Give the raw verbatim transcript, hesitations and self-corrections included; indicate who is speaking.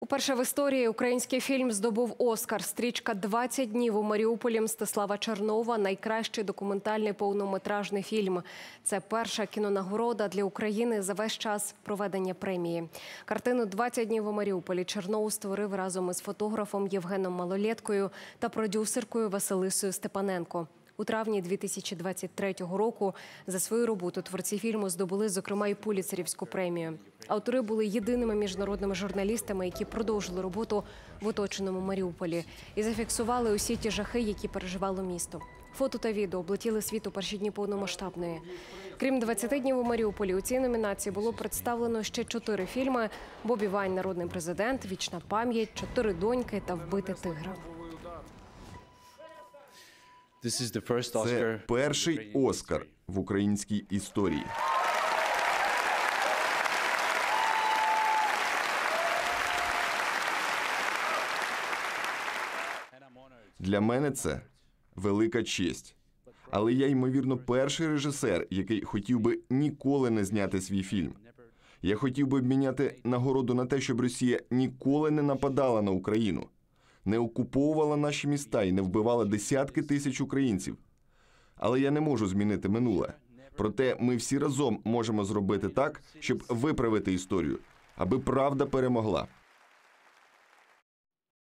Speaker 1: Уперше в історії український фільм здобув Оскар. Стрічка «двадцять днів у Маріуполі» Мстислава Чернова – найкращий документальний повнометражний фільм. Це перша кінонагорода для України за весь час проведення премії. Картину «двадцять днів у Маріуполі» Чернов створив разом із фотографом Євгеном Малолєткою та продюсеркою Василисою Степаненко. У травні дві тисячі двадцять третього року за свою роботу творці фільму здобули, зокрема, і Пулітцерівську премію. Автори були єдиними міжнародними журналістами, які продовжили роботу в оточеному Маріуполі і зафіксували усі ті жахи, які переживало місто. Фото та відео облетіли світ у перші дні повномасштабної. Крім двадцяти днів у Маріуполі, у цій номінації було представлено ще чотири фільми: «Бобі Вайн. Народний президент», «Вічна пам'ять», «Чотири доньки» та «Вбити тигра».
Speaker 2: Це перший Оскар в українській історії. Для мене це велика честь. Але я, ймовірно, перший режисер, який хотів би ніколи не зняти свій фільм. Я хотів би обміняти нагороду на те, щоб Росія ніколи не нападала на Україну, не окуповувала наші міста і не вбивала десятки тисяч українців. Але я не можу змінити минуле. Проте ми всі разом можемо зробити так, щоб виправити історію, аби правда перемогла.